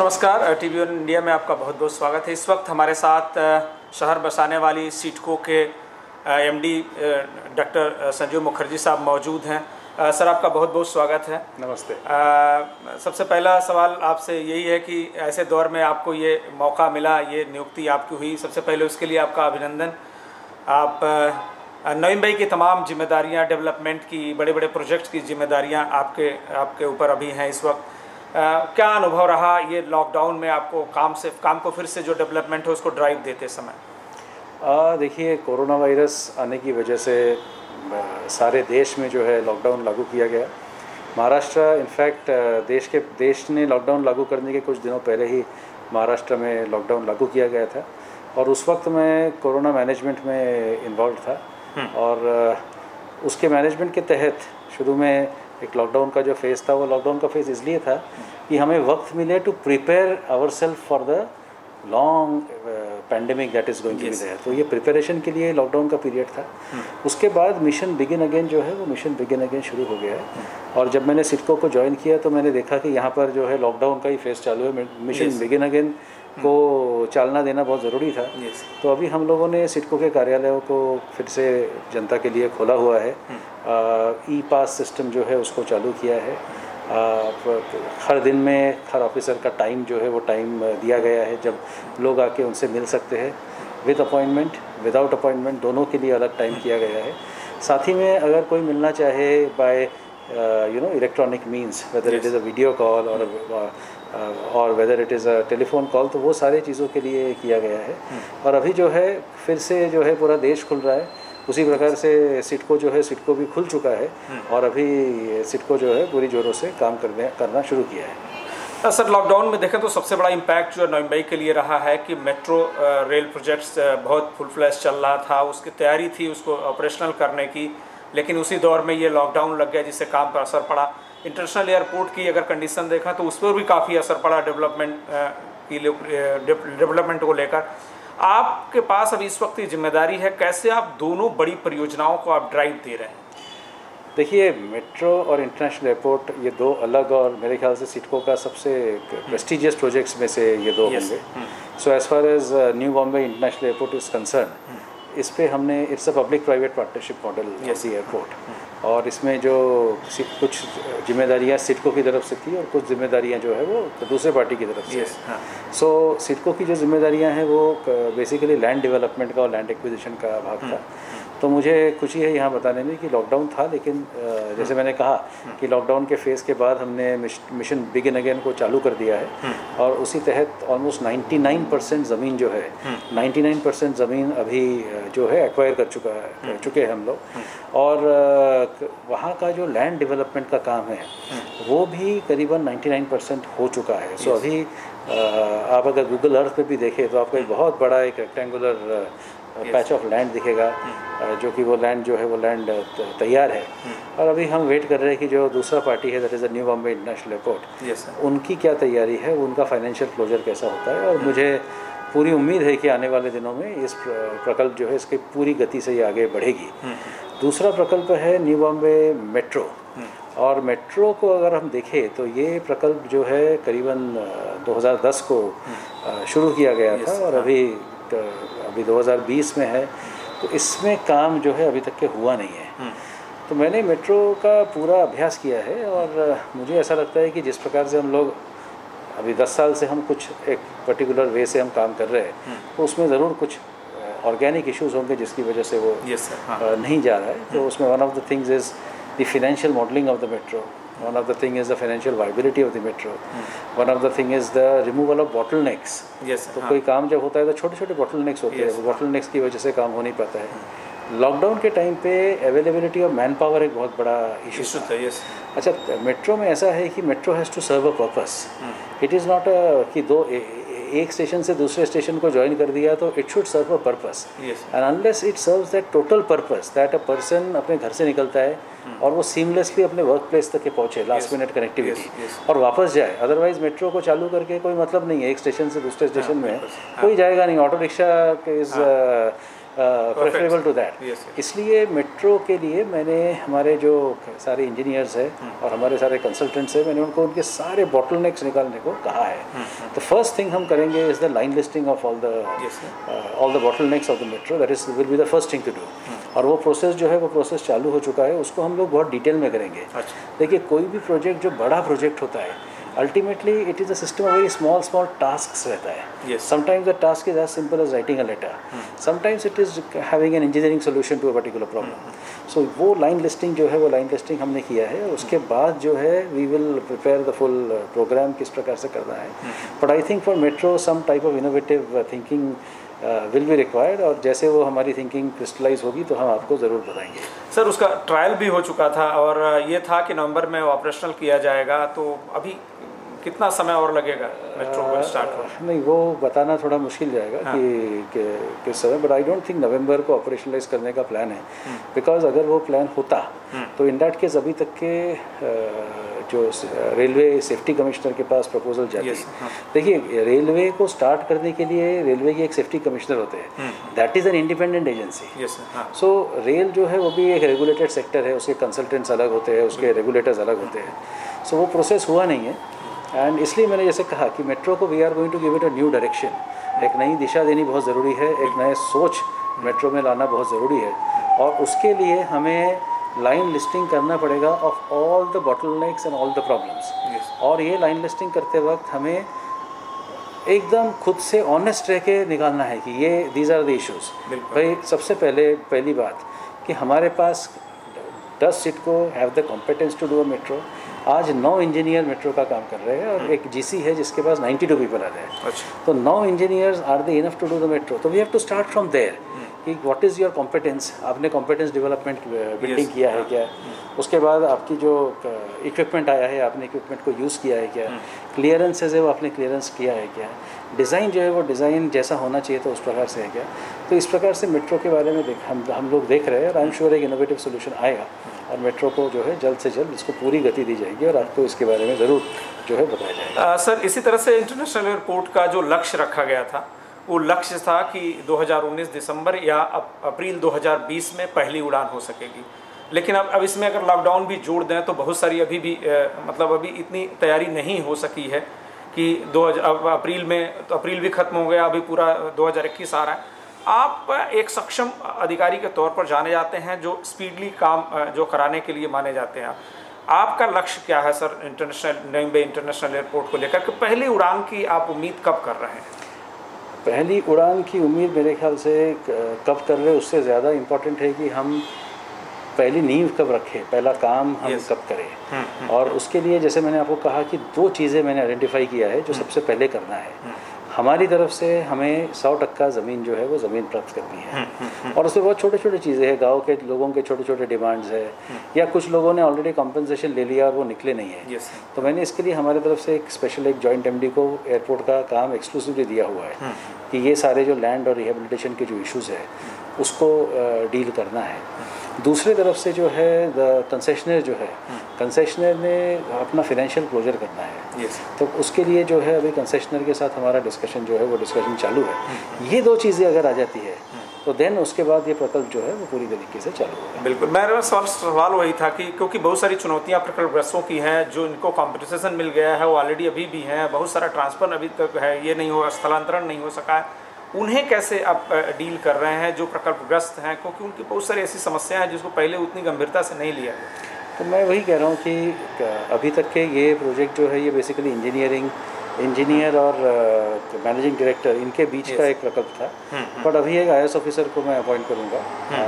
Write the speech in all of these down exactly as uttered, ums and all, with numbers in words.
नमस्कार, TV one India में आपका बहुत बहुत स्वागत है। इस वक्त हमारे साथ शहर बसाने वाली सिडको के एमडी डॉक्टर संजीव मुखर्जी साहब मौजूद हैं। सर, आपका बहुत बहुत स्वागत है। नमस्ते। आ, सबसे पहला सवाल आपसे यही है कि ऐसे दौर में आपको ये मौका मिला, ये नियुक्ति आपकी हुई, सबसे पहले उसके लिए आपका अभिनंदन। आप नई मुंबई की तमाम जिम्मेदारियां, डेवलपमेंट की, बड़े बड़े प्रोजेक्ट्स की जिम्मेदारियां आपके आपके ऊपर अभी हैं इस वक्त। Uh, क्या अनुभव रहा ये लॉकडाउन में आपको काम से काम को फिर से जो डेवलपमेंट है उसको ड्राइव देते समय? देखिए, कोरोना वायरस आने की वजह से सारे देश में जो है लॉकडाउन लागू किया गया। महाराष्ट्र इनफैक्ट देश के देश ने लॉकडाउन लागू करने के कुछ दिनों पहले ही महाराष्ट्र में लॉकडाउन लागू किया गया था और उस वक्त मैं कोरोना मैनेजमेंट में इन्वॉल्व था और उसके मैनेजमेंट के तहत शुरू में एक लॉकडाउन का जो फेज़ था, वो लॉकडाउन का फेज़ इसलिए था कि हमें वक्त मिले to prepare our self for the long pandemic that is going to be there. तो ये प्रिपरेशन के लिए लॉकडाउन का पीरियड था। उसके बाद मिशन बिगिन अगेन जो है वो मिशन बिगिन अगेन शुरू हो गया है और जब मैंने सिडको को ज्वाइन किया तो मैंने देखा कि यहाँ पर जो है लॉकडाउन का ही फेज़ चालू है। मिशन बिगिन अगेन को चालना देना बहुत ज़रूरी था। yes. तो अभी हम लोगों ने सिडको के कार्यालयों को फिर से जनता के लिए खोला हुआ है। ई पास सिस्टम जो है उसको चालू किया है। आ, हर दिन में हर ऑफिसर का टाइम जो है वो टाइम दिया गया है जब लोग आके उनसे मिल सकते हैं। विद अपॉइंटमेंट, विदाउट अपॉइंटमेंट, दोनों के लिए अलग टाइम किया गया है। साथ ही में अगर कोई मिलना चाहे by you know electronic means, whether it is a video call और और whether it is a telephone call, तो वो सारे चीज़ों के लिए किया गया है। और अभी जो है फिर से जो है पूरा देश खुल रहा है, उसी प्रकार से सिडको जो है सिडको भी खुल चुका है और अभी सिडको जो है पूरी जोरों से काम करने करना शुरू किया है। सर, लॉकडाउन में देखें तो सबसे बड़ा इम्पैक्ट जो नई मुंबई के लिए रहा है कि मेट्रो रेल प्रोजेक्ट्स बहुत फुल फ्लैश चल रहा था, उसकी तैयारी थी उसको ऑपरेशनल करने की, लेकिन उसी दौर में ये लॉकडाउन लग गया जिससे काम पर असर पड़ा। इंटरनेशनल एयरपोर्ट की अगर कंडीशन देखा तो उस पर भी काफ़ी असर पड़ा डेवलपमेंट की डेवलपमेंट को लेकर। आपके पास अभी इस वक्त की जिम्मेदारी है, कैसे आप दोनों बड़ी परियोजनाओं को आप ड्राइव दे रहे हैं? देखिए, मेट्रो और इंटरनेशनल एयरपोर्ट ये दो अलग और मेरे ख्याल से सिडको का सबसे प्रेस्टिजियस प्रोजेक्ट्स में से ये दो होंगे। So as far as new Bombay international airport is concern, इस पे हमने it's a public private partnership model of the airport और इसमें जो कुछ जिम्मेदारियां सिडको की तरफ से थी और कुछ जिम्मेदारियां जो है वो दूसरे पार्टी की तरफ से। सो सिडको की जो जिम्मेदारियां हैं वो बेसिकली लैंड डेवलपमेंट का और लैंड एक्विजिशन का भाग था। तो मुझे खुशी है यहाँ बताने में कि लॉकडाउन था, लेकिन जैसे मैंने कहा कि लॉकडाउन के फेज़ के बाद हमने मिशन बिगिन अगेन को चालू कर दिया है और उसी तहत ऑलमोस्ट निन्यानवे परसेंट ज़मीन जो है निन्यानवे परसेंट ज़मीन अभी जो है एक्वायर कर चुका है कर चुके हैं हम लोग और वहाँ का जो लैंड डेवलपमेंट का काम है वो भी करीबन निन्यानवे परसेंट हो चुका है। सो अभी आप अगर गूगल अर्थ पे भी देखें तो आपको एक बहुत बड़ा एक रेक्टेंगुलर पैच ऑफ लैंड दिखेगा जो कि वो लैंड जो है वो लैंड तैयार है और अभी हम वेट कर रहे हैं कि जो दूसरा पार्टी है that is the new Bombay international airport, उनकी क्या तैयारी है, उनका फाइनेंशियल क्लोजर कैसा होता है और मुझे पूरी उम्मीद है कि आने वाले दिनों में इस प्रकल्प जो है इसकी पूरी गति से ये आगे बढ़ेगी। दूसरा प्रकल्प है न्यू बॉम्बे मेट्रो और मेट्रो को अगर हम देखें तो ये प्रकल्प जो है करीबन दो हज़ार दस को शुरू किया गया था और अभी अभी दो हज़ार बीस में है, तो इसमें काम जो है अभी तक के हुआ नहीं है। तो मैंने मेट्रो का पूरा अभ्यास किया है और मुझे ऐसा लगता है कि जिस प्रकार से हम लोग अभी दस साल से हम कुछ एक पर्टिकुलर वे से हम काम कर रहे हैं तो उसमें ज़रूर कुछ ऑर्गेनिक इश्यूज होंगे जिसकी वजह से वो yes, हाँ. नहीं जा रहा है। तो उसमें one of the things is the financial modelling of the metro, one of the thing is the financial viability of the metro, one of the thing is the removal of bottlenecks. yes, तो हाँ. कोई काम जब होता है तो छोटे छोटे bottlenecks होते हैं, bottlenecks की वजह से काम हो नहीं पाता है। लॉकडाउन के टाइम पे अवेलेबिलिटी ऑफ मैन पावर एक बहुत बड़ा इशू था। yes. अच्छा, मेट्रो में ऐसा है कि metro has to serve a purpose, it is not a कि दो ए, एक स्टेशन से दूसरे स्टेशन को ज्वाइन कर दिया तो it should serve a purpose and unless it serves that total purpose that a person अपने घर से निकलता है और वो सीमलेसली अपने वर्क प्लेस तक के पहुँचे, लास्ट मिनट कनेक्टिविटी और वापस जाए। अदरवाइज मेट्रो को चालू करके कोई मतलब नहीं है, एक स्टेशन से दूसरे स्टेशन में कोई जाएगा नहीं। Auto rickshaw is preferable to that. इसलिए मेट्रो के लिए मैंने हमारे जो सारे इंजीनियर्स हैं और हमारे सारे कंसल्टेंट्स हैं, मैंने उनको उनके सारे बॉटलनेक्स निकालने को कहा है। तो फर्स्ट थिंग हम करेंगे is the line listing of all the all the bottlenecks of the metro, that is will be the first thing to do. और वो प्रोसेस जो है वो प्रोसेस चालू हो चुका है, उसको हम लोग बहुत डिटेल में करेंगे। देखिए, कोई भी प्रोजेक्ट जो बड़ा प्रोजेक्ट होता है, ultimately it is a system of very small small tasks रहता है। Sometimes the task is as simple as writing a letter, sometimes it is having an engineering solution to a particular problem. So वो line listing जो है वो line listing हमने किया है। उसके बाद जो है we will prepare the full programme किस प्रकार से करना है। But I think for metro some type of innovative thinking will be required, और जैसे वो हमारी थिंकिंग क्रिस्टलाइज होगी तो हम आपको ज़रूर बताएंगे। सर, उसका ट्रायल भी हो चुका था और ये था कि नवंबर में ऑपरेशनल किया जाएगा, तो अभी कितना समय और लगेगा मेट्रो को स्टार्ट हो? नहीं, वो बताना थोड़ा मुश्किल जाएगा हाँ। कि, कि किस समय, but I don't think November को ऑपरेशनलाइज करने का प्लान है। बिकॉज अगर वो प्लान होता तो इन दैट केस अभी तक के जो रेलवे सेफ्टी कमिश्नर के पास प्रपोजल जाती है। हाँ। देखिए, रेलवे को स्टार्ट करने के लिए रेलवे के एक सेफ्टी कमिश्नर होते हैं, that is an independent agency. So rail जो है वो भी एक रेगुलेटेड सेक्टर है, उसके कंसल्टेंट्स अलग होते हैं, उसके रेगुलेटर्स अलग होते हैं। सो so, वो प्रोसेस हुआ नहीं है। एंड इसलिए मैंने जैसे कहा कि मेट्रो को we are going to give it a new direction, एक नई दिशा देनी बहुत ज़रूरी है, एक नए सोच मेट्रो में लाना बहुत ज़रूरी है। और उसके लिए हमें लाइन लिस्टिंग करना पड़ेगा of all the bottlenecks and all the problems. और ये लाइन लिस्टिंग करते वक्त हमें एकदम खुद से ऑनेस्ट रह के निकालना है कि ये दीज आर द इश्यूज़। भाई, सबसे पहले पहली बात कि हमारे पास does CIDCO have the competence to do a metro. आज नौ इंजीनियर मेट्रो का काम कर रहे हैं और एक जीसी है जिसके पास बानवे पीपल आ रहे हैं। अच्छा। तो नौ engineers are the enough to do the metro. तो we have to start from there कि व्हाट इज़ योर कॉम्पिटेंस, आपने कॉम्पिटेंस डेवलपमेंट बिल्डिंग किया है क्या, उसके बाद आपकी जो इक्विपमेंट आया है आपने इक्विपमेंट को यूज़ किया है क्या, क्लियरेंसेज है वो आपने क्लियरेंस किया है क्या, डिज़ाइन जो है वो डिज़ाइन जैसा होना चाहिए तो उस प्रकार से है क्या। तो इस प्रकार से मेट्रो के बारे में देख हम हम लोग देख रहे हैं और आई एम श्योर एक इनोवेटिव सोल्यूशन आएगा और मेट्रो को जो है जल्द से जल्द इसको पूरी गति दी जाएगी और आपको इसके बारे में ज़रूर जो है बताया जाएगा। सर, इसी तरह से इंटरनेशनल एयरपोर्ट का जो लक्ष्य रखा गया था वो लक्ष्य था कि दो हज़ार उन्नीस दिसंबर या अप्रैल दो हज़ार बीस में पहली उड़ान हो सकेगी। लेकिन अब अब इसमें अगर लॉकडाउन भी जोड़ दें तो बहुत सारी अभी भी ए, मतलब अभी इतनी तैयारी नहीं हो सकी है कि दो हज़ार अप्रैल में तो अप्रैल भी खत्म हो गया, अभी पूरा दो हज़ार इक्कीस आ रहा है। आप एक सक्षम अधिकारी के तौर पर जाने जाते हैं जो स्पीडली काम जो कराने के लिए माने जाते हैं। आपका लक्ष्य क्या है सर इंटरनेशनल नई मुंबई इंटरनेशनल एयरपोर्ट को लेकर कि पहली उड़ान की आप उम्मीद कब कर रहे हैं? पहली उड़ान की उम्मीद मेरे ख्याल से कब कर रहे हैं उससे ज़्यादा इम्पोर्टेंट है कि हम पहली नींव कब रखें, पहला काम हम yes. कब करें। हुँ, हुँ. और उसके लिए जैसे मैंने आपको कहा कि दो चीज़ें मैंने आइडेंटिफाई किया है जो हुँ. सबसे पहले करना है। हुँ. हमारी तरफ से हमें सौ टक्का ज़मीन जो है वो ज़मीन प्राप्त करनी है। हुँ, हुँ, और उसमें बहुत छोटे छोटे चीज़ें हैं, गांव के लोगों के छोटे छोटे डिमांड्स है या कुछ लोगों ने ऑलरेडी कॉम्पनसेशन ले लिया और वो निकले नहीं है। yes. तो मैंने इसके लिए हमारी तरफ से एक स्पेशल एक जॉइंट एमडी को एयरपोर्ट का काम एक्सक्लूसिवली दिया हुआ है हुँ. कि ये सारे जो लैंड और रिहेबिलिटेशन के जो इश्यूज़ है उसको डील करना है। दूसरी तरफ से जो है द कंसेशनर जो है कंसेशनर ने अपना फाइनेंशियल क्लोजर करना है। yes. तो उसके लिए जो है अभी कंसेशनर के साथ हमारा डिस्कशन जो है वो डिस्कशन चालू है। ये दो चीज़ें अगर आ जाती है तो देन उसके बाद ये प्रकल्प जो है वो पूरी तरीके से चालू होगा। बिल्कुल, मेरा सवाल सवाल वही था कि क्योंकि बहुत सारी चुनौतियां प्रकल्पग्रस्तों की हैं, जो इनको कॉम्पिटिशन मिल गया है वो ऑलरेडी अभी भी हैं, बहुत सारा ट्रांसफर अभी तक है, ये नहीं हो स्थलांतरण नहीं हो सका है, उन्हें कैसे आप डील कर रहे हैं जो प्रकल्पग्रस्त हैं, क्योंकि उनकी बहुत सारी ऐसी समस्याएं हैं जिसको पहले उतनी गंभीरता से नहीं लिया गया। तो मैं वही कह रहा हूँ कि अभी तक के ये प्रोजेक्ट जो है ये बेसिकली इंजीनियरिंग इंजीनियर और मैनेजिंग uh, डायरेक्टर इनके बीच yes. का एक प्रकल्प था। बट अभी एक आई ए एस ऑफिसर को मैं अपॉइंट करूँगा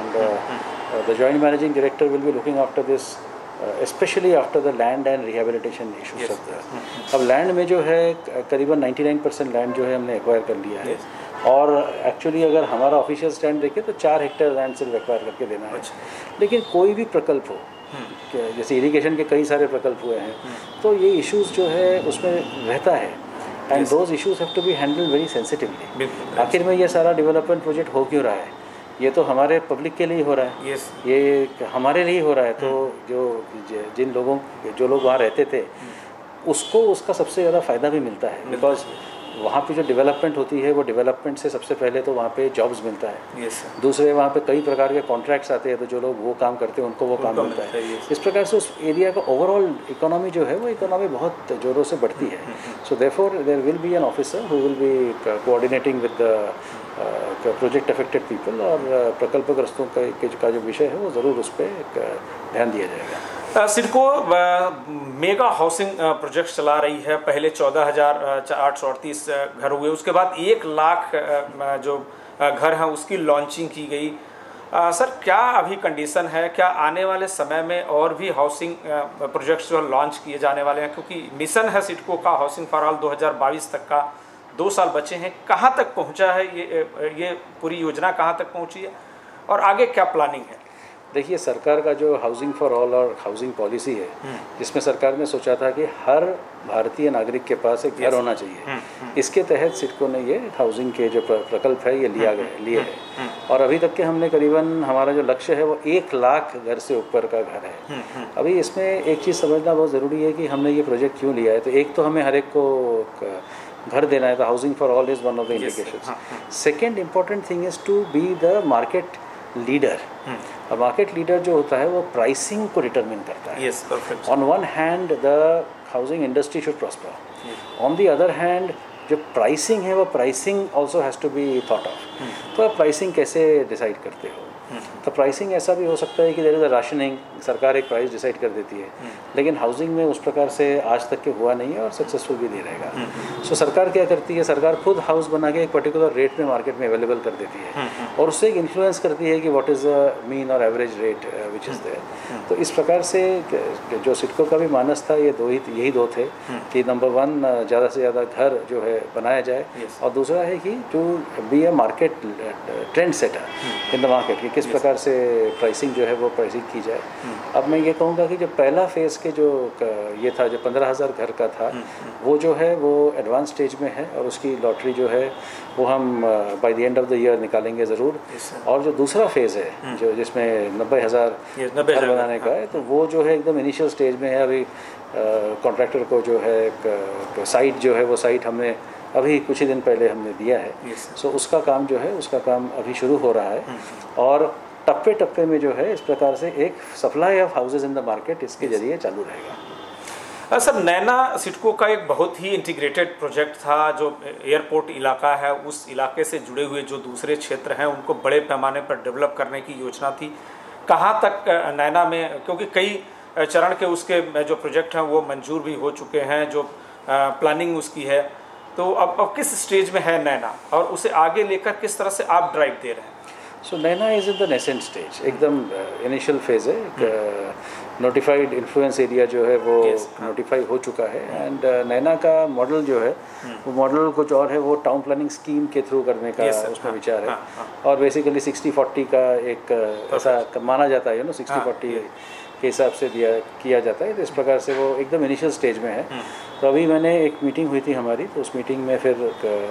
and the joint managing director will be looking after this specially after the land and rehabilitation issues of the. अब लैंड में जो है करीबन निन्यानवे परसेंट लैंड जो है हमने एक्वायर कर लिया है yes. और एक्चुअली अगर हमारा ऑफिशियल स्टैंड देखें तो चार हेक्टेयर लैंड सिर्फ एक्वायर करके देना है। लेकिन कोई भी प्रकल्प हो, जैसे इरिगेशन के कई सारे प्रकल्प हुए हैं, तो ये इश्यूज जो है उसमें रहता है and those issues have to be handled very sensitively. आखिर में ये सारा डेवलपमेंट प्रोजेक्ट हो क्यों रहा है? ये तो हमारे पब्लिक के लिए हो रहा है। yes. ये हमारे लिए हो रहा है। तो जो जिन लोगों जो लोग वहाँ रहते थे उसको उसका सबसे ज़्यादा फ़ायदा भी मिलता है। बिकॉज वहाँ पे जो डेवलपमेंट होती है वो डेवलपमेंट से सबसे पहले तो वहाँ पे जॉब्स मिलता है। yes, दूसरे वहाँ पे कई प्रकार के कॉन्ट्रैक्ट्स आते हैं, तो जो लोग वो काम करते हैं उनको वो काम मिलता है। yes. इस प्रकार से उस एरिया का ओवरऑल इकोनॉमी जो है वो इकोनॉमी बहुत ज़ोरों से बढ़ती है। So therefore there will be an officer who will be coordinating with the project affected people, और प्रकल्पग्रस्तों का का जो विषय है वो ज़रूर उस पर ध्यान दिया जाएगा। सिडको मेगा हाउसिंग प्रोजेक्ट चला रही है। पहले चौदह हज़ार आठ सौ अड़तीस घर हुए, उसके बाद एक लाख जो घर हैं उसकी लॉन्चिंग की गई। आ, सर क्या अभी कंडीशन है, क्या आने वाले समय में और भी हाउसिंग प्रोजेक्ट्स जो लॉन्च किए जाने वाले हैं? क्योंकि मिशन है सिडको का हाउसिंग फॉर ऑल दो हज़ार बाईस तक का, दो साल बचे हैं, कहाँ तक पहुँचा है ये ये पूरी योजना, कहाँ तक पहुँची है और आगे क्या प्लानिंग है? देखिए, सरकार का जो हाउसिंग फॉर ऑल और हाउसिंग पॉलिसी है, जिसमें सरकार ने सोचा था कि हर भारतीय नागरिक के पास एक घर होना चाहिए, इसके तहत सिडको ने ये हाउसिंग के जो प्रकल्प है ये लिया गया लिए है। और अभी तक के हमने करीबन, हमारा जो लक्ष्य है वो एक लाख घर से ऊपर का घर है। अभी इसमें एक चीज़ समझना बहुत ज़रूरी है कि हमने ये प्रोजेक्ट क्यों लिया है। तो एक तो हमें हर एक को घर देना है, तो housing for all is one of the indications. Second important thing is to be the market leader. अब मार्केट लीडर जो होता है वो प्राइसिंग को डिटरमिन करता है। yes, perfect. On one hand the housing industry should prosper, on the other hand जो pricing है वो pricing also has to be thought of. तो आप प्राइसिंग कैसे डिसाइड करते हो? तो प्राइसिंग ऐसा भी हो सकता है कि देयर इज़ अ राशनिंग, सरकार एक प्राइस डिसाइड कर देती है, लेकिन हाउसिंग में उस प्रकार से आज तक के हुआ नहीं है और सक्सेसफुल भी नहीं रहेगा। सो so, सरकार क्या करती है, सरकार खुद हाउस बना के एक पर्टिकुलर रेट में मार्केट में अवेलेबल कर देती है और उससे एक इन्फ्लुएंस करती है कि व्हाट इज़ द मीन और average rate which is there. तो इस प्रकार से जो सिडको का भी मानस था, ये दो ही यही दो थे कि नंबर वन, ज़्यादा से ज़्यादा घर जो है बनाया जाए, और दूसरा है कि to be a market trend setter in the market, कि किस प्रकार से प्राइसिंग जो है वो प्राइसिंग की जाए। अब मैं ये कहूँगा कि जो पहला फेज़ के जो ये था, जो पंद्रह हज़ार घर का था, वो जो है वो एडवांस स्टेज में है और उसकी लॉटरी जो है वो हम by the end of the year निकालेंगे ज़रूर। और जो दूसरा फेज़ है जो जिसमें नब्बे हज़ार घर बनाने का है, तो वो जो है एकदम इनिशियल स्टेज में है। अभी कॉन्ट्रैक्टर को जो है साइट जो है वो साइट हमने अभी कुछ ही दिन पहले हमने दिया है। सो yes. so, उसका काम जो है उसका काम अभी शुरू हो रहा है और टप्पे टप्पे में जो है इस प्रकार से एक supply of houses in the market इसके yes. जरिए चालू रहेगा। सर, नैना सिडको का एक बहुत ही इंटीग्रेटेड प्रोजेक्ट था। जो एयरपोर्ट इलाका है, उस इलाके से जुड़े हुए जो दूसरे क्षेत्र हैं उनको बड़े पैमाने पर डेवलप करने की योजना थी। कहाँ तक नैना में, क्योंकि कई चरण के उसके जो प्रोजेक्ट हैं वो मंजूर भी हो चुके हैं, जो प्लानिंग उसकी है, तो अब अब किस स्टेज में है नैना और उसे आगे लेकर किस तरह से आप ड्राइव दे रहे हैं? So NAINA is in the nascent stage, एकदम इनिशियल फेज़ है। नोटिफाइड इन्फ्लुएंस एरिया जो है वो नोटिफाई हो चुका है एंड नैना का मॉडल जो है वो मॉडल कुछ और है, वो टाउन प्लानिंग स्कीम के थ्रू करने का उसमें विचार है। और बेसिकली सिक्सटी फोर्टी का एक ऐसा माना जाता है ना, सिक्सटी फोर्टी के हिसाब से दिया किया जाता है। तो इस प्रकार से वो एकदम इनिशियल स्टेज में है। तो अभी मैंने एक मीटिंग हुई थी हमारी, तो उस मीटिंग में फिर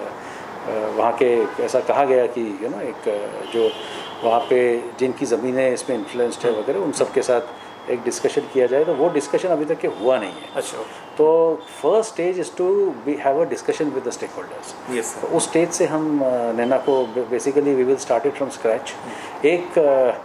वहाँ के ऐसा कहा गया कि यू नो एक जो वहाँ पे जिनकी ज़मीनें इसमें इन्फ्लुएंस्ड है वगैरह, उन सब के साथ एक डिस्कशन किया जाए। तो वो डिस्कशन अभी तक के हुआ नहीं है। अच्छा। तो first stage is to be have a discussion with the stakeholders. Yes. तो उस स्टेज से हम नैना को basically we will start it from scratch. एक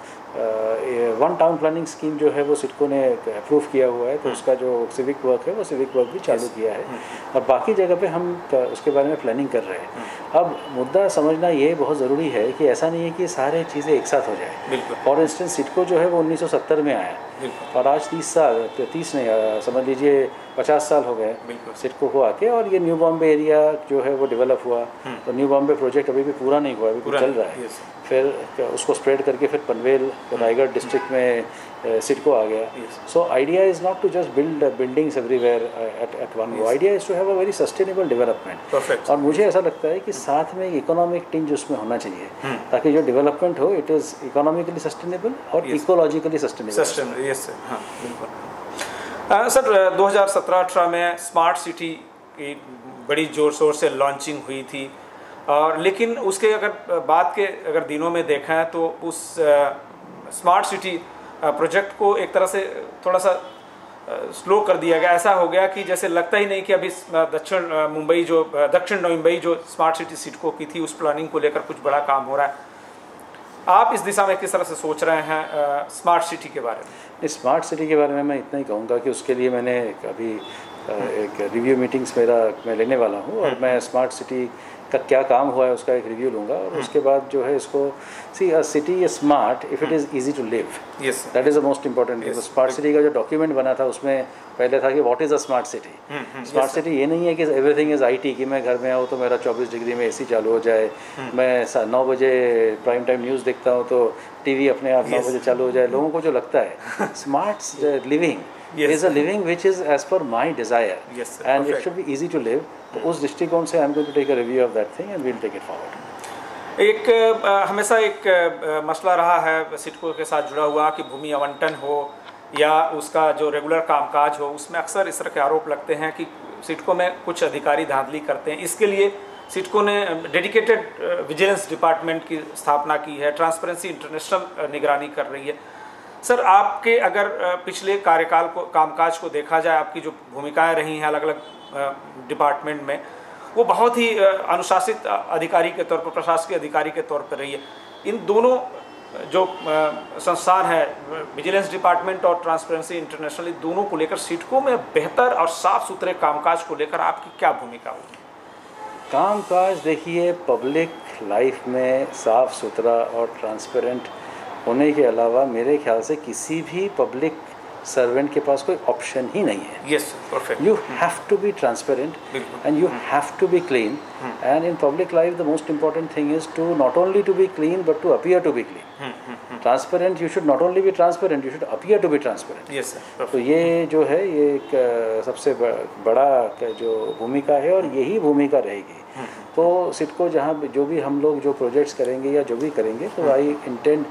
वन टाउन प्लानिंग स्कीम जो है वो सिडको ने अप्रूव किया हुआ है, तो उसका जो सिविक वर्क है वो सिविक वर्क भी चालू किया है और बाकी जगह पे हम उसके बारे में प्लानिंग कर रहे हैं। अब मुद्दा समझना ये बहुत ज़रूरी है कि ऐसा नहीं है कि सारे चीज़ें एक साथ हो जाए। फॉर इंस्टेंस सिडको जो है वो उन्नीस सौ सत्तर में आया और आज तीस साल तीस नहीं समझ लीजिए पचास साल हो गए सिडको को आके, और ये न्यू बॉम्बे एरिया जो है वो डेवलप हुआ। तो न्यू बॉम्बे प्रोजेक्ट अभी भी पूरा नहीं हुआ, अभी भी चल रहा है। फिर उसको स्प्रेड करके फिर पनवेल रायगढ़ डिस्ट्रिक्ट में सिडको आ गया। So idea is not to just build buildings everywhere at at one go, idea is to have a very sustainable development. और मुझे ऐसा लगता है कि साथ में एक इकोनॉमिक टिंज उसमें होना चाहिए ताकि जो डेवलपमेंट हो इट इज़ इकोनॉमिकली सस्टेनेबल और इकोलॉजिकली सस्टेनेबल। यस सर, हाँ बिल्कुल। सर, दो हज़ार सत्रह अठारह में स्मार्ट सिटी की बड़ी ज़ोर शोर से लॉन्चिंग हुई थी, और लेकिन उसके अगर बाद के अगर दिनों में देखा है तो उस स्मार्ट सिटी प्रोजेक्ट को एक तरह से थोड़ा सा स्लो कर दिया गया। ऐसा हो गया कि जैसे लगता ही नहीं कि अभी दक्षिण मुंबई जो दक्षिण नवी मुंबई जो स्मार्ट सिटी सिडको की थी उस प्लानिंग को लेकर कुछ बड़ा काम हो रहा है। आप इस दिशा में किस तरह से सोच रहे हैं स्मार्ट सिटी के बारे में? स्मार्ट सिटी के बारे में मैं इतना ही कहूँगा कि उसके लिए मैंने अभी एक रिव्यू मीटिंग्स मेरा मैं लेने वाला हूँ और मैं स्मार्ट सिटी का क्या काम हुआ है उसका एक रिव्यू लूँगा और उसके बाद जो है इसको see a city is smart if it is easy to live, that is the most important. Smart city का जो डॉक्यूमेंट बना था उसमें पहले था कि what is a smart city. Smart city ये नहीं है कि एवरीथिंग इज़ आईटी, कि मैं घर में आऊँ तो मेरा चौबीस डिग्री में एसी चालू हो जाए, मैं नौ बजे प्राइम टाइम न्यूज़ देखता हूँ तो टीवी अपने आप नौ बजे चालू हो जाए। लोगों को जो लगता है smart living Yes, is a living which is as per my desire, yes, sir. and Perfect. it should be easy to live. तो उस दृष्टिकोण से I am going to take a review of that thing and we'll take it forward. एक आ, हमेशा एक आ, मसला रहा है सिडको के साथ जुड़ा हुआ कि भूमि आवंटन हो या उसका जो रेगुलर कामकाज हो, उसमें अक्सर इस तरह के आरोप लगते हैं कि सिडको में कुछ अधिकारी धांधली करते हैं। इसके लिए सिडको ने डेडिकेटेड विजिलेंस डिपार्टमेंट की स्थापना की है, ट्रांसपेरेंसी इंटरनेशनल निगरानी कर रही है। सर, आपके अगर पिछले कार्यकाल को कामकाज को देखा जाए, आपकी जो भूमिकाएं रही हैं अलग अलग डिपार्टमेंट में, वो बहुत ही अनुशासित अधिकारी के तौर पर, प्रशासकीय अधिकारी के तौर पर रही है। इन दोनों जो संस्थान है, विजिलेंस डिपार्टमेंट और ट्रांसपेरेंसी इंटरनेशनल, इन दोनों को लेकर सिडको में बेहतर और साफ सुथरे कामकाज को लेकर आपकी क्या भूमिका होगी? कामकाज देखिए, पब्लिक लाइफ में साफ सुथरा और ट्रांसपेरेंट होने के अलावा मेरे ख्याल से किसी भी पब्लिक सर्वेंट के पास कोई ऑप्शन ही नहीं है। Yes, perfect. You have to be transparent and you have to be clean, and in public life the most important thing is to not only to be clean but to appear to be clean. Transparent, you should not only be transparent, you should appear to be transparent. Yes sir. तो ये जो है ये एक सबसे बड़ा जो भूमिका है और यही भूमिका रहेगी। तो सिडको जहाँ जो भी हम लोग जो प्रोजेक्ट्स करेंगे या जो भी करेंगे, तो I intend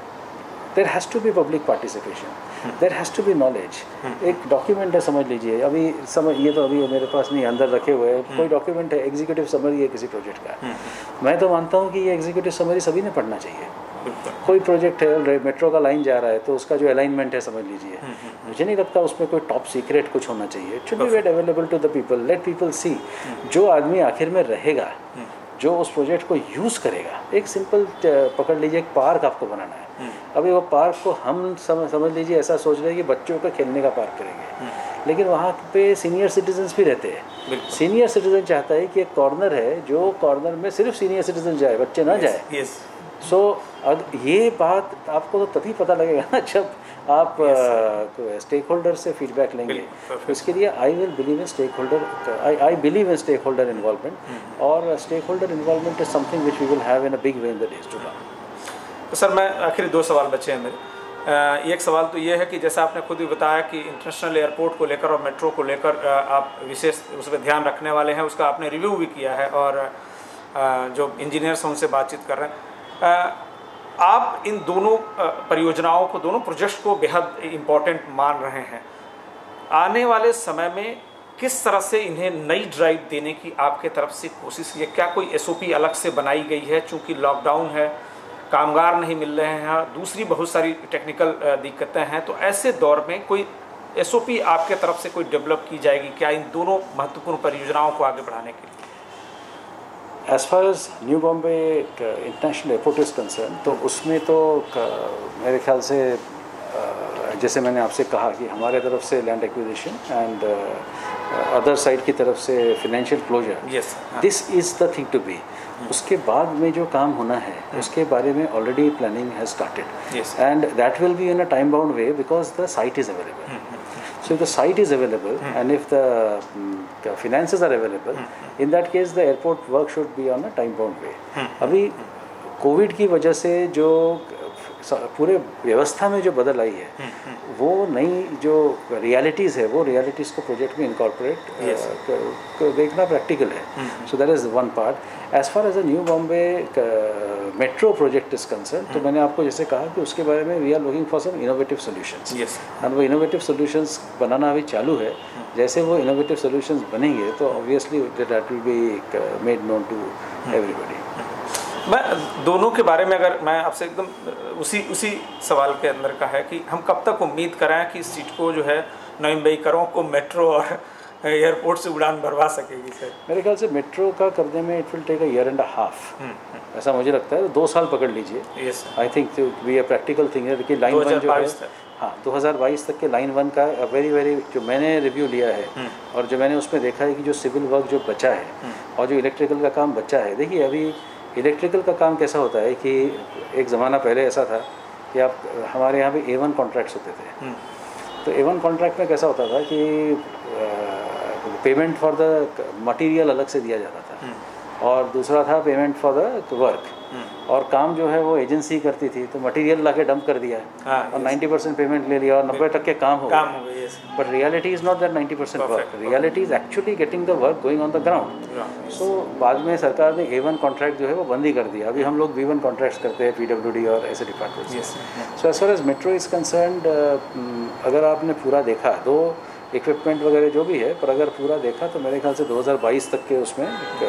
there has to be public participation, there has to be knowledge. एक डॉक्यूमेंट है, समझ लीजिए, अभी समझ ये तो अभी मेरे पास नहीं, अंदर रखे हुए हैं, कोई डॉक्यूमेंट है, एग्जीक्यूटिव समरी है किसी प्रोजेक्ट का। मैं तो मानता हूँ कि ये एग्जीक्यूटिव समरी सभी ने पढ़ना चाहिए। कोई प्रोजेक्ट है, मेट्रो का लाइन जा रहा है, तो उसका जो अलाइनमेंट है समझ लीजिए, मुझे नहीं लगता उसमें कोई टॉप सीक्रेट कुछ होना चाहिए। It should be made available to the people, let people see. जो आदमी आखिर में रहेगा, जो उस प्रोजेक्ट को यूज़ करेगा, एक सिंपल पकड़ लीजिए, एक पार्क आपको बनाना है। अभी वो पार्क को हम समझ समझ लीजिए ऐसा सोच रहे हैं कि बच्चों का खेलने का पार्क करेंगे, लेकिन वहाँ पे सीनियर सिटीजन्स भी रहते हैं। सीनियर सिटीजन चाहता है कि एक कॉर्नर है, जो कॉर्नर में सिर्फ सीनियर सिटीजन जाए, बच्चे ना जाए। सो so, ये बात आपको तो तभी पता लगेगा ना जब आप स्टेक होल्डर से फीडबैक लेंगे। तो इसके लिए I will believe in stakeholder, I I believe in stakeholder involvement, और stakeholder involvement is something which we will have in a big way in the days to come. तो sir, मैं आखिरी दो सवाल बचे हैं मेरे। एक सवाल तो ये है कि जैसा आपने खुद ही बताया कि इंटरनेशनल एयरपोर्ट को लेकर और मेट्रो को लेकर आप विशेष उस पर ध्यान रखने वाले हैं, उसका आपने रिव्यू भी किया है और जो इंजीनियर्स हैं उनसे बातचीत कर रहे हैं। आप इन दोनों परियोजनाओं को, दोनों प्रोजेक्ट्स को बेहद इम्पोर्टेंट मान रहे हैं। आने वाले समय में किस तरह से इन्हें नई ड्राइव देने की आपके तरफ से कोशिश है? क्या कोई एसओपी अलग से बनाई गई है? चूँकि लॉकडाउन है, कामगार नहीं मिल रहे हैं, दूसरी बहुत सारी टेक्निकल दिक्कतें हैं, तो ऐसे दौर में कोई एसओपी आपके तरफ से कोई डेवलप की जाएगी क्या इन दोनों महत्वपूर्ण परियोजनाओं को आगे बढ़ाने के लिए? As far as new Bombay international airport is concern, तो उसमें तो मेरे ख्याल से जैसे मैंने आपसे कहा कि हमारे तरफ से land acquisition and other side की तरफ से financial closure, this is the thing to be. उसके बाद में जो काम होना है उसके बारे में already planning has started, and that will be in a time bound way because the site is available. So if the site is available hmm. and if the, um, the finances are available, hmm. in that case the airport work should be on a time bound way. hmm. अभी Covid की वजह से जो पूरे व्यवस्था में जो बदल आई है, hmm. वो नई जो रियलिटीज़ है, वो रियलिटीज़ को प्रोजेक्ट में इनकॉर्पोरेट yes. uh, देखना प्रैक्टिकल है। So that is one part. As far as a new Bombay metro project is concern, तो मैंने आपको जैसे कहा कि उसके बारे में we are looking for some innovative solutions, and वो इनोवेटिव सॉल्यूशंस बनाना अभी चालू है। जैसे वो इनोवेटिव सॉल्यूशंस बनेंगे तो obviously that will be made known to everybody. मैं दोनों के बारे में अगर मैं आपसे एकदम उसी उसी सवाल के अंदर का है कि हम कब तक उम्मीद करें कि सिडको जो है नवी मुंबई करों को मेट्रो और एयरपोर्ट से उड़ान भरवा सकेगी सर? मेरे ख्याल से मेट्रो का करने में it will take a year and a half, ऐसा मुझे लगता है। दो साल पकड़ लीजिए। Yes I think we a practical thing है कि लाइन वन जो है हाँ दो हज़ार बाईस तक के लाइन वन का वेरी वेरी जो मैंने रिव्यू लिया है और जो मैंने उसमें देखा है कि जो सिविल वर्क जो बचा है और जो इलेक्ट्रिकल का काम बचा है। देखिए अभी इलेक्ट्रिकल का काम कैसा होता है कि एक ज़माना पहले ऐसा था कि आप हमारे यहाँ पे ए वन कॉन्ट्रैक्ट्स होते थे। तो ए वन कॉन्ट्रैक्ट में कैसा होता था कि पेमेंट फॉर द मटेरियल अलग से दिया जाता था और दूसरा था पेमेंट फॉर द वर्क, और काम जो है वो एजेंसी करती थी। तो मटेरियल ला के डंप कर दिया हाँ, और नाइन्टी परसेंट पेमेंट ले लिया और नब्बे टक्के के काम हो गए। But reality is not that ninety percent work, reality is actually getting the work going on the ground. So बाद में सरकार ने ए वन कॉन्ट्रैक्ट जो है वो बंद ही कर दिया। अभी हम लोग बी वन कॉन्ट्रैक्ट्स करते हैं पी डब्ल्यू डी और ऐसे department. So as far as metro is concerned, अगर आपने पूरा देखा दो इक्विपमेंट वगैरह जो भी है, पर अगर पूरा देखा तो मेरे ख्याल से दो हज़ार बाईस तक के उसमें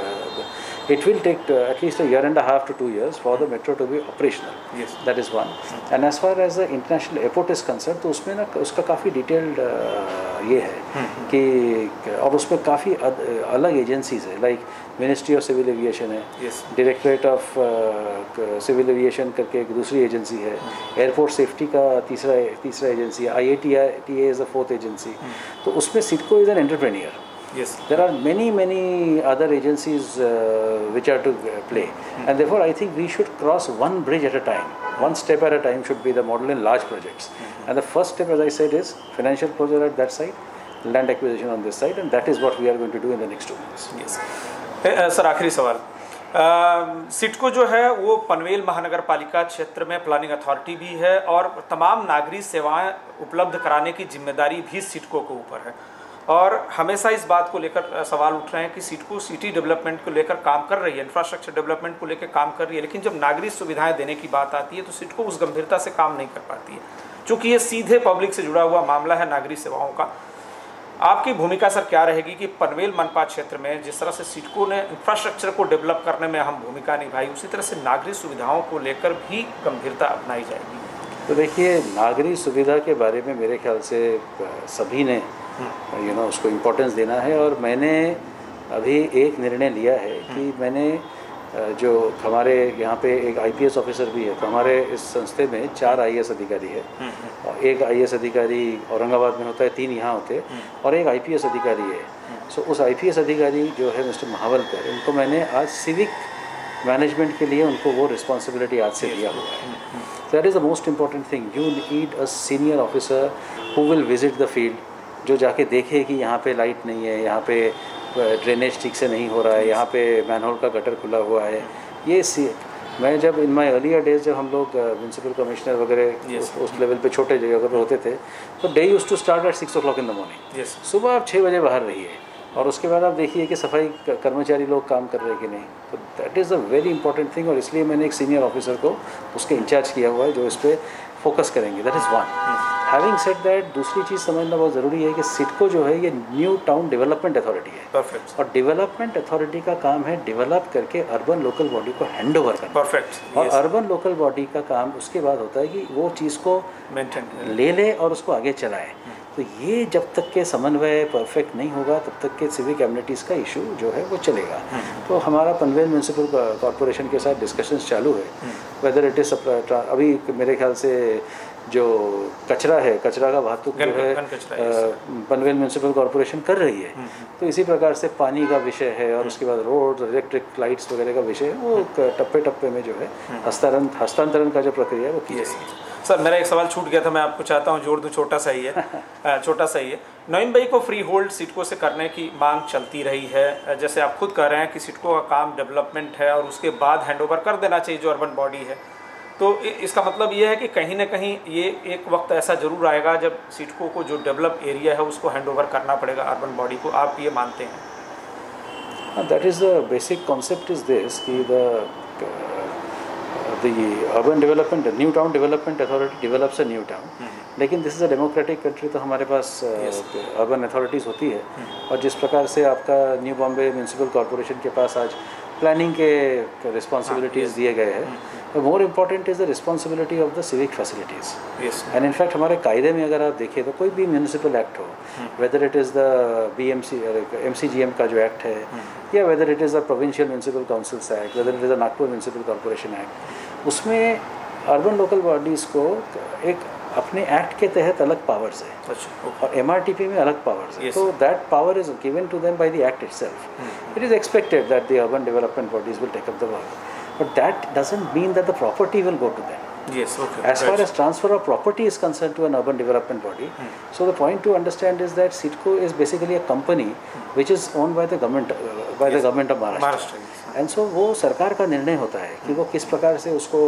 it will take uh, at least a year and a half to two years for the metro to be operational. Yes. That is one. And as far as the international airport is concerned, तो उसमें ना उसका काफ़ी detailed ये है कि और उसमें काफ़ी अलग एजेंसीज है, like ministry of civil aviation है, डायरेक्टरेट ऑफ सिविल एविएशन करके एक दूसरी एजेंसी है, एयरपोर्ट सेफ्टी का तीसरा तीसरा एजेंसी है, I A T I T A is a fourth agency. तो उसमें CIDCO is an entrepreneur. Yes. There are many many other agencies uh, which are to play, mm-hmm. and therefore I think we should cross one bridge at a time. One step at a time should be the model in large projects. Mm-hmm. And the first step, as I said, is financial closure at that side, land acquisition on this side, and that is what we are going to do in the next two months. Yes. Sir आखिरी सवाल, सिडको जो है वो पनवेल महानगर पालिका क्षेत्र में planning authority भी है और तमाम नागरिक सेवाएं उपलब्ध कराने की जिम्मेदारी भी सिडको के ऊपर है, और हमेशा इस बात को लेकर सवाल उठ रहे हैं कि सिडको सिटी डेवलपमेंट को लेकर काम कर रही है, इंफ्रास्ट्रक्चर डेवलपमेंट को लेकर काम कर रही है, लेकिन जब नागरिक सुविधाएं देने की बात आती है तो सिडको उस गंभीरता से काम नहीं कर पाती है, क्योंकि ये सीधे पब्लिक से जुड़ा हुआ मामला है नागरिक सेवाओं का। आपकी भूमिका सर क्या रहेगी कि पनवेल मनपा क्षेत्र में जिस तरह से सिडको ने इंफ्रास्ट्रक्चर को डेवलप करने में अहम भूमिका निभाई, उसी तरह से नागरिक सुविधाओं को लेकर भी गंभीरता अपनाई जाएगी? तो देखिए, नागरिक सुविधा के बारे में मेरे ख्याल से सभी ने यू नो उसको इम्पोर्टेंस देना है, और मैंने अभी एक निर्णय लिया है कि मैंने जो हमारे यहाँ पे एक आई पी एस ऑफिसर भी है, तो हमारे इस संस्थे में चार आई ए एस अधिकारी है, और एक आई ए एस अधिकारी औरंगाबाद में होता है, तीन यहाँ होते हैं, और एक आई पी एस अधिकारी है। सो उस आई पी एस अधिकारी जो है मिस्टर महावलकर, उनको मैंने आज सिविक मैनेजमेंट के लिए उनको वो रिस्पॉन्सिबिलिटी आज से दिया हुआ है। That is the most important thing. You need a senior officer who will visit the field, जो जाके देखे कि यहाँ पे लाइट नहीं है, यहाँ पे ड्रेनेज ठीक से नहीं हो रहा है, यहाँ पे मैनहोल का गटर खुला हुआ है। ये सी मैं जब इन माय अर्लियर डेज जब हम लोग म्यूनसिपल कमिश्नर वगैरह yes. उस, उस लेवल पे छोटे जगह पर होते थे, तो they used to start at six o'clock in the morning. सुबह आप छः बजे बाहर रहिए, और उसके बाद आप देखिए कि सफाई कर्मचारी लोग काम कर रहे हैं कि नहीं। तो that is a very important thing, और इसलिए मैंने एक सीनियर ऑफिसर को उसके इंचार्ज किया हुआ है जो इस पर फोकस करेंगे। That is one. Having said that, दूसरी चीज़ समझना बहुत ज़रूरी है कि सिडको जो है ये न्यू टाउन डेवलपमेंट अथॉरिटी है। परफेक्ट। और डेवलपमेंट अथॉरिटी का काम है डेवलप करके अर्बन लोकल बॉडी को हैंड ओवर करना। परफेक्ट। और अर्बन लोकल बॉडी का काम उसके बाद होता है कि वो चीज़ को मेंटेन ले ले और उसको आगे चलाए। तो ये जब तक के समन्वय परफेक्ट नहीं होगा तब तक के सिविक एमिनिटीज़ का इशू जो है वो चलेगा। तो हमारा पनवेल म्यूनसिपल कॉरपोरेशन के साथ डिस्कशंस चालू है, वेदर इट इज़ अभी मेरे ख्याल से जो कचरा है, कचरा का भातुक जो है पनवेल म्यूनसिपल कॉरपोरेशन कर रही है। तो इसी प्रकार से पानी का विषय है, और उसके बाद रोड, इलेक्ट्रिक लाइट्स वगैरह का विषय है, वो टप्पे टप्पे में जो है हस्तांतरण हस्तांतरण का जो प्रक्रिया है वो की जाएगी। सर मेरा एक सवाल छूट गया था, मैं आपको चाहता हूँ जोड़ दूँ, छोटा सा ही है छोटा सा ही है। नवी मुंबई को फ्री होल्ड सिडको से करने की मांग चलती रही है, जैसे आप खुद कह रहे हैं कि सिडको का काम डेवलपमेंट है और उसके बाद हैंडओवर कर देना चाहिए जो अर्बन बॉडी है। तो इसका मतलब ये है कि कहीं ना कहीं ये एक वक्त ऐसा ज़रूर आएगा जब सिडको को जो डेवलप एरिया है उसको हैंडओवर करना पड़ेगा अर्बन बॉडी को, आप ये मानते हैं? That is the basic concept is this कि the the urban development, new town development authority develops a new town, लेकिन this is a democratic country, तो हमारे पास अर्बन अथॉरिटीज़ होती है। और जिस प्रकार से आपका न्यू बॉम्बे म्यूनसिपल कॉरपोरेशन के पास आज प्लानिंग के रिस्पॉन्सिबिलिटीज़ दिए गए हैं। More important is the responsibility of the civic facilities. And in fact हमारे कायदे में अगर आप देखिए तो कोई भी म्यूनिसिपल एक्ट हो, whether it is the B M C M C G M का जो एक्ट है, या whether it is the provincial municipal councils act, whether it is the Nagpur municipal corporation act, उसमें अर्बन लोकल बॉडीज़ को एक अपने act के तहत अलग पावर्स है। अच्छा, और एम आर टी पी में अलग पावर्स है। तो that power is given to them by the act itself. It is expected that the urban development bodies will take up the work, but that doesn't mean that the property will go to them. Yes, okay. As far as transfer of property is concerned to an urban development body, hmm. so the point to understand is that CIDCO is basically a company hmm. which is owned by the government, uh, by yes. the government of Maharashtra. Maharashtra yes. And so वो सरकार का निर्णय होता है कि वो किस प्रकार से उसको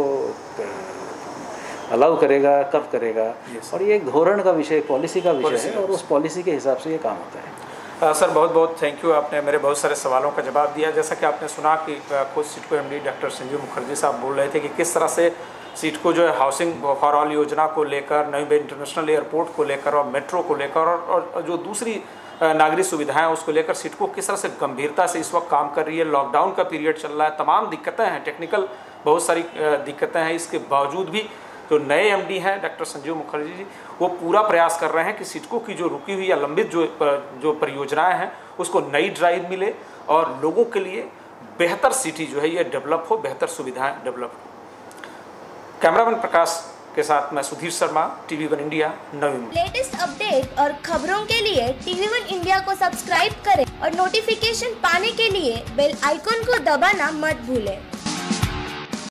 अलाउ करेगा, कब करेगा, yes. और ये एक धोरण का विषय, पॉलिसी का विषय है, और उस पॉलिसी के हिसाब से ये काम होता है. आ, सर बहुत बहुत थैंक यू, आपने मेरे बहुत सारे सवालों का जवाब दिया. जैसा कि आपने सुना कि खुद सिडको एमडी डॉक्टर संजीव मुखर्जी साहब बोल रहे थे कि किस तरह से सिडको जो है हाउसिंग फॉर ऑल योजना को लेकर, नवी मुंबई इंटरनेशनल एयरपोर्ट को लेकर और मेट्रो को लेकर और, और जो दूसरी नागरिक सुविधाएं उसको लेकर सिडको किस तरह से गंभीरता से इस वक्त काम कर रही है. लॉकडाउन का पीरियड चल रहा है, तमाम दिक्कतें हैं, टेक्निकल बहुत सारी दिक्कतें हैं, इसके बावजूद भी जो नए एमडी हैं डॉक्टर संजीव मुखर्जी जी, वो पूरा प्रयास कर रहे हैं कि सिडको की जो रुकी हुई या लंबित जो जो परियोजनाएं हैं उसको नई ड्राइव मिले और लोगों के लिए बेहतर सिटी जो है ये डेवलप हो, बेहतर सुविधाएं डेवलप हो. कैमरामैन प्रकाश के साथ मैं Sudhir Sharma, TV one India, Navi Mumbai. Latest update और खबरों के लिए टीवी वन इंडिया को सब्सक्राइब करें और नोटिफिकेशन पाने के लिए बेल आइकॉन को दबाना मत भूलें.